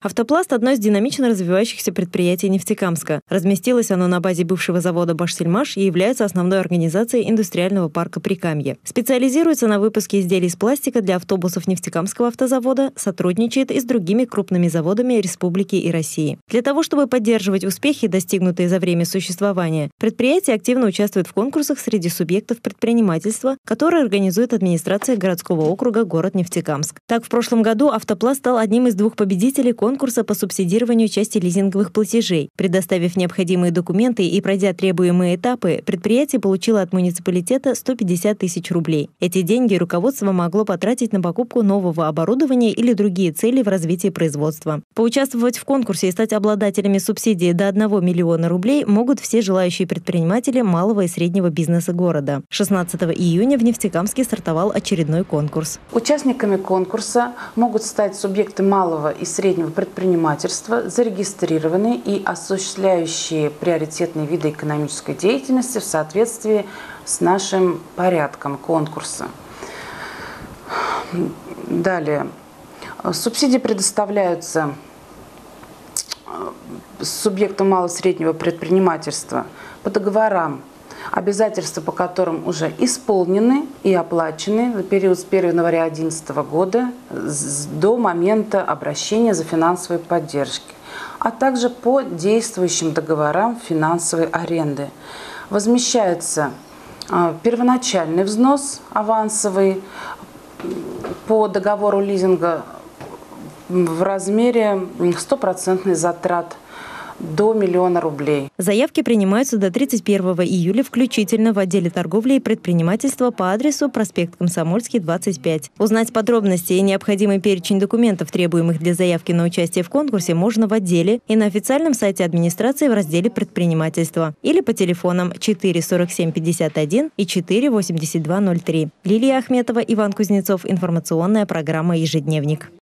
«Автопласт» – одно из динамично развивающихся предприятий Нефтекамска. Разместилось оно на базе бывшего завода «Башсельмаш» и является основной организацией индустриального парка Прикамье. Специализируется на выпуске изделий из пластика для автобусов Нефтекамского автозавода, сотрудничает и с другими крупными заводами республики и России. Для того, чтобы поддерживать успехи, достигнутые за время существования, предприятие активно участвует в конкурсах среди субъектов предпринимательства, которые организует администрация городского округа город Нефтекамск. Так, в прошлом году «Автопласт» стал одним из двух победителей конкурса по субсидированию части лизинговых платежей. Предоставив необходимые документы и пройдя требуемые этапы, предприятие получило от муниципалитета 150 тысяч рублей. Эти деньги руководство могло потратить на покупку нового оборудования или другие цели в развитии производства. Поучаствовать в конкурсе и стать обладателями субсидии до 1 миллиона рублей могут все желающие предприниматели малого и среднего бизнеса города. 16 июня в Нефтекамске стартовал очередной конкурс. Участниками конкурса могут стать субъекты малого и среднего предпринимательства, зарегистрированные и осуществляющие приоритетные виды экономической деятельности в соответствии с нашим порядком конкурса. Далее. Субсидии предоставляются субъектам малого и среднего предпринимательства по договорам, обязательства по которым уже исполнены и оплачены на период с 1 января 2011 года до момента обращения за финансовой поддержки, а также по действующим договорам финансовой аренды. Возмещается первоначальный взнос авансовый по договору лизинга в размере 100% затрат до 1 миллиона рублей. Заявки принимаются до 31 июля включительно в отделе торговли и предпринимательства по адресу проспект Комсомольский, 25. Узнать подробности и необходимый перечень документов, требуемых для заявки на участие в конкурсе, можно в отделе и на официальном сайте администрации в разделе предпринимательства или по телефонам 4 47 51 и 4 82 03. Лилия Ахметова, Иван Кузнецов. Информационная программа «Ежедневник».